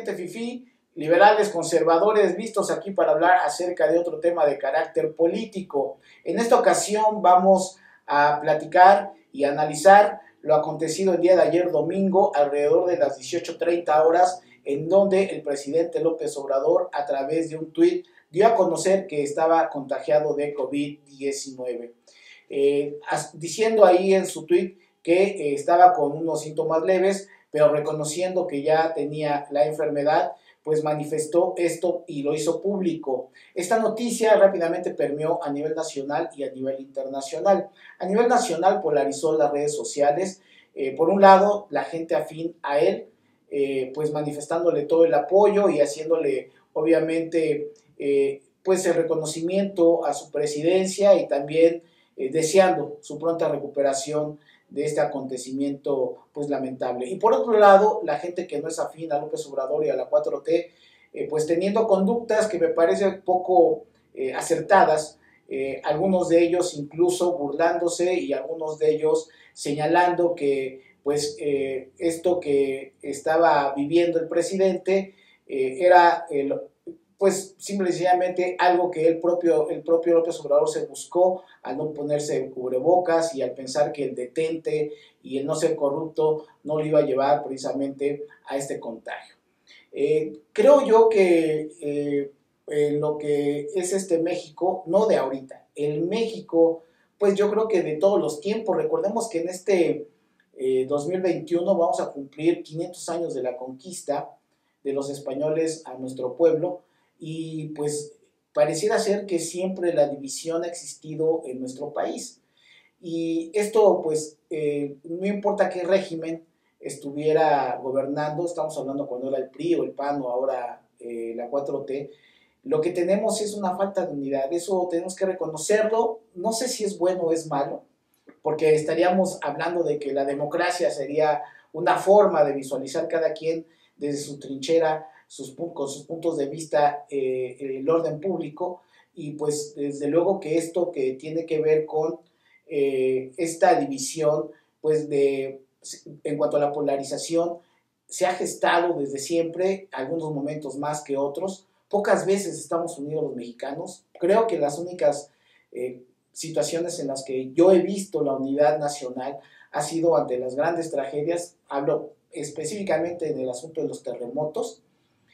gente fifí, liberales, conservadores, listos aquí para hablar acerca de otro tema de carácter político. En esta ocasión vamos a platicar y analizar lo acontecido el día de ayer domingo alrededor de las 18:30 horas, en donde el presidente López Obrador, a través de un tuit, dio a conocer que estaba contagiado de COVID-19, diciendo ahí en su tuit que estaba con unos síntomas leves, pero reconociendo que ya tenía la enfermedad, pues manifestó esto y lo hizo público. Esta noticia rápidamente permeó a nivel nacional y a nivel internacional. A nivel nacional polarizó las redes sociales. Por un lado, la gente afín a él, pues manifestándole todo el apoyo y haciéndole, obviamente, pues el reconocimiento a su presidencia y también deseando su pronta recuperación de este acontecimiento pues lamentable. Y por otro lado, la gente que no es afín a López Obrador y a la 4T, pues teniendo conductas que me parecen poco acertadas, algunos de ellos incluso burlándose y algunos de ellos señalando que pues esto que estaba viviendo el presidente era pues simplemente algo que el propio López Obrador se buscó al no ponerse cubrebocas y al pensar que el detente y el no ser corrupto no lo iba a llevar precisamente a este contagio. Creo yo que lo que es este México, no de ahorita, el México, pues yo creo que de todos los tiempos, recordemos que en este 2021 vamos a cumplir 500 años de la conquista de los españoles a nuestro pueblo, y pues pareciera ser que siempre la división ha existido en nuestro país. Y esto pues no importa qué régimen estuviera gobernando, estamos hablando cuando era el PRI o el PAN o ahora la 4T, lo que tenemos es una falta de unidad, eso tenemos que reconocerlo. No sé si es bueno o es malo, porque estaríamos hablando de que la democracia sería una forma de visualizar cada quien desde su trinchera, con sus puntos de vista, el orden público, y pues desde luego que esto que tiene que ver con esta división, pues en cuanto a la polarización, se ha gestado desde siempre, algunos momentos más que otros. Pocas veces estamos unidos los mexicanos. Creo que las únicas situaciones en las que yo he visto la unidad nacional ha sido ante las grandes tragedias. Hablo específicamente en el asunto de los terremotos,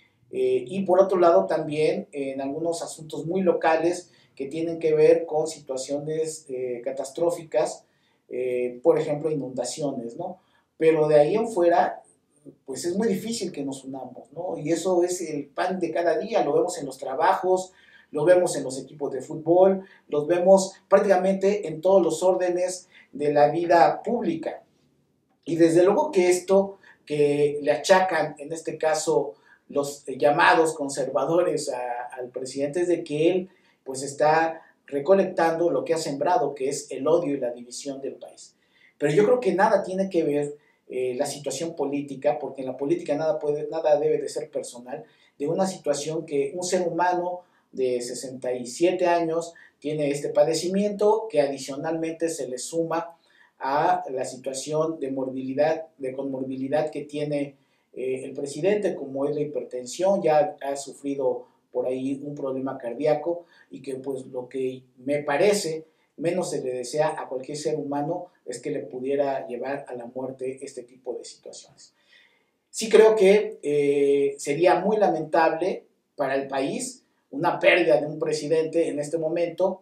y por otro lado también en algunos asuntos muy locales que tienen que ver con situaciones catastróficas, por ejemplo inundaciones, ¿no? Pero de ahí en fuera, pues es muy difícil que nos unamos, ¿no? Y eso es el pan de cada día, lo vemos en los trabajos, lo vemos en los equipos de fútbol, los vemos prácticamente en todos los órdenes de la vida pública. Y desde luego que esto que le achacan, en este caso, los llamados conservadores al presidente, es de que él pues está recolectando lo que ha sembrado, que es el odio y la división del país. Pero yo creo que nada tiene que ver la situación política, porque en la política nada debe de ser personal, de una situación que un ser humano de 67 años tiene este padecimiento, que adicionalmente se le suma a la situación de conmorbilidad que tiene el presidente, como es la hipertensión. Ya ha sufrido por ahí un problema cardíaco, y que pues lo que me parece menos se le desea a cualquier ser humano es que le pudiera llevar a la muerte este tipo de situaciones. Sí creo que sería muy lamentable para el país una pérdida de un presidente en este momento,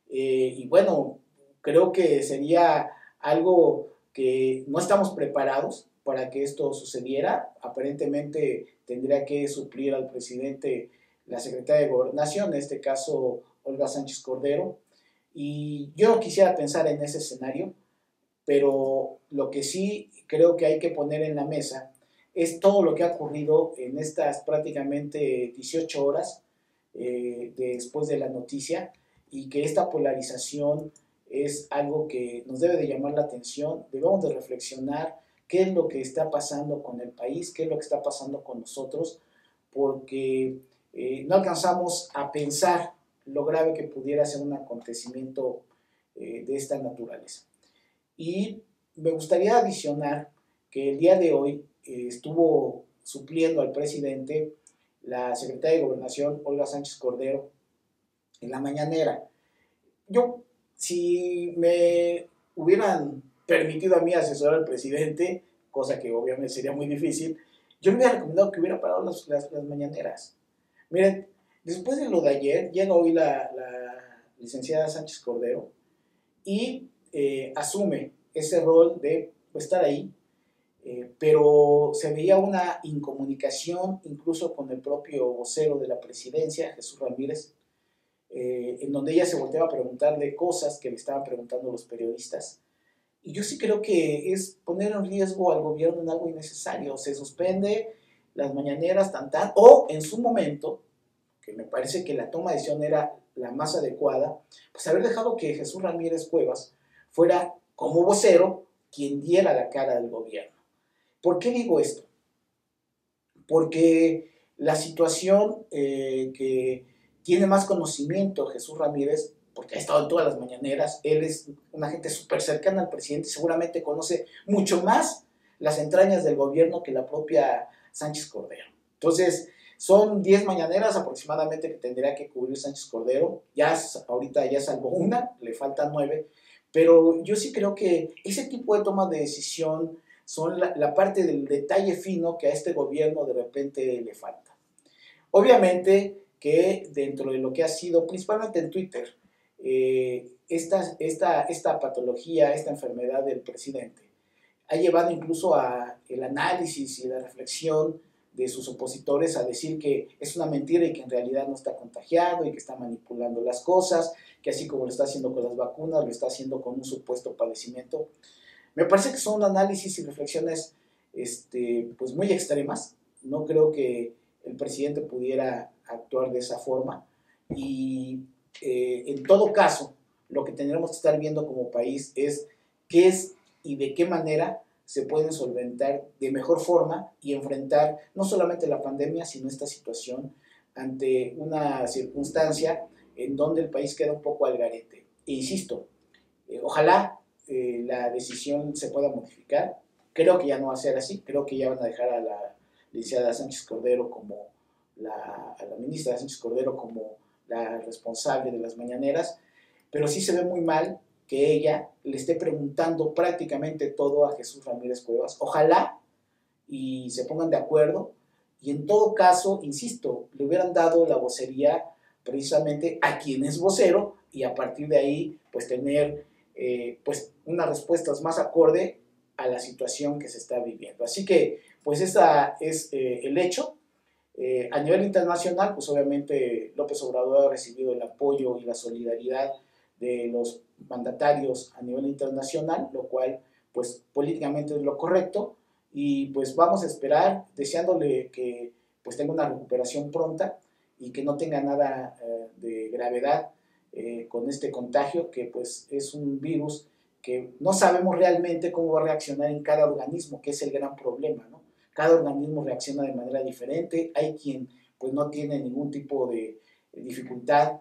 y bueno, creo que sería algo que no estamos preparados para que esto sucediera. Aparentemente tendría que suplir al presidente la secretaria de Gobernación, en este caso Olga Sánchez Cordero, y yo no quisiera pensar en ese escenario, pero lo que sí creo que hay que poner en la mesa es todo lo que ha ocurrido en estas prácticamente 18 horas después de la noticia, y que esta polarización es algo que nos debe de llamar la atención. Debemos de reflexionar qué es lo que está pasando con el país, qué es lo que está pasando con nosotros, porque no alcanzamos a pensar lo grave que pudiera ser un acontecimiento de esta naturaleza. Y me gustaría adicionar que el día de hoy estuvo supliendo al presidente la secretaria de Gobernación, Olga Sánchez Cordero, en la mañanera. Yo, si me hubieran permitido a mí asesorar al presidente, cosa que obviamente sería muy difícil, yo le hubiera recomendado que hubiera parado las mañaneras. Miren, después de lo de ayer, llega hoy la licenciada Sánchez Cordero y asume ese rol de estar ahí, pero se veía una incomunicación incluso con el propio vocero de la presidencia, Jesús Ramírez, en donde ella se volteaba a preguntarle cosas que le estaban preguntando los periodistas. Y yo sí creo que es poner en riesgo al gobierno en algo innecesario. Se suspende las mañaneras, o en su momento, que me parece que la toma de decisión era la más adecuada, pues haber dejado que Jesús Ramírez Cuevas fuera como vocero quien diera la cara del gobierno. ¿Por qué digo esto? Porque la situación que tiene más conocimiento Jesús Ramírez, porque ha estado en todas las mañaneras, él es una gente súper cercana al presidente, seguramente conoce mucho más las entrañas del gobierno que la propia Sánchez Cordero. Entonces, son 10 mañaneras aproximadamente que tendría que cubrir Sánchez Cordero, ahorita ya salvó una, le faltan 9, pero yo sí creo que ese tipo de tomas de decisión son la parte del detalle fino que a este gobierno de repente le falta. Obviamente que dentro de lo que ha sido, principalmente en Twitter, esta patología, esta enfermedad del presidente, ha llevado incluso a el análisis y la reflexión de sus opositores a decir que es una mentira y que en realidad no está contagiado y que está manipulando las cosas, que así como lo está haciendo con las vacunas, lo está haciendo con un supuesto padecimiento. Me parece que son análisis y reflexiones pues muy extremas. No creo que el presidente pudiera actuar de esa forma y en todo caso lo que tendremos que estar viendo como país es qué es y de qué manera se pueden solventar de mejor forma y enfrentar no solamente la pandemia, sino esta situación ante una circunstancia en donde el país queda un poco al garete. E insisto, ojalá la decisión se pueda modificar. Creo que ya no va a ser así, creo que ya van a dejar a la licenciada Sánchez Cordero a la ministra Sánchez Cordero como la responsable de las mañaneras, pero sí se ve muy mal que ella le esté preguntando prácticamente todo a Jesús Ramírez Cuevas. Ojalá y se pongan de acuerdo y en todo caso, insisto, le hubieran dado la vocería precisamente a quien es vocero y a partir de ahí pues tener pues unas respuestas más acorde a la situación que se está viviendo. Así que pues ese es el hecho. A nivel internacional, pues obviamente López Obrador ha recibido el apoyo y la solidaridad de los mandatarios a nivel internacional, lo cual pues políticamente es lo correcto y pues vamos a esperar deseándole que pues tenga una recuperación pronta y que no tenga nada de gravedad con este contagio, que pues es un virus que no sabemos realmente cómo va a reaccionar en cada organismo, que es el gran problema, ¿no? Cada organismo reacciona de manera diferente, hay quien pues no tiene ningún tipo de dificultad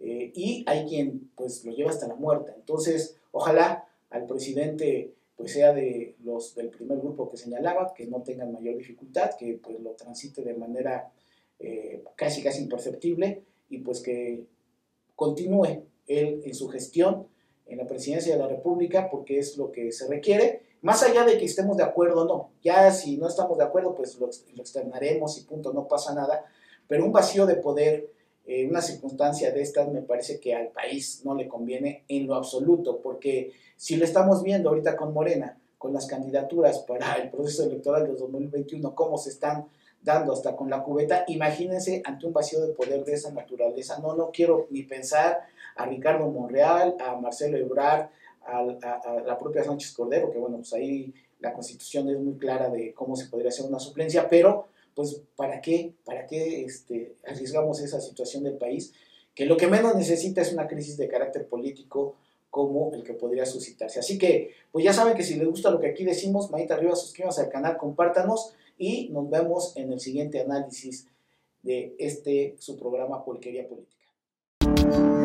y hay quien pues lo lleva hasta la muerte. Entonces, ojalá al presidente pues sea del primer grupo que señalaba, que no tengan mayor dificultad, que pues lo transite de manera casi imperceptible y pues que continúe él en su gestión en la presidencia de la República, porque es lo que se requiere, más allá de que estemos de acuerdo o no. Ya si no estamos de acuerdo, pues lo externaremos y punto, no pasa nada, pero un vacío de poder, una circunstancia de estas, me parece que al país no le conviene en lo absoluto, porque si lo estamos viendo ahorita con Morena, con las candidaturas para el proceso electoral de 2021, cómo se están dando hasta con la cubeta, imagínense ante un vacío de poder de esa naturaleza. No quiero ni pensar a Ricardo Monreal, a Marcelo Ebrard, a la propia Sánchez Cordero, que bueno, pues ahí la Constitución es muy clara de cómo se podría hacer una suplencia, pero pues ¿para qué arriesgamos esa situación del país? Que lo que menos necesita es una crisis de carácter político como el que podría suscitarse. Así que, pues ya saben que si les gusta lo que aquí decimos, manita arriba, suscríbanse al canal, compártanos y nos vemos en el siguiente análisis de su programa Porquería Política.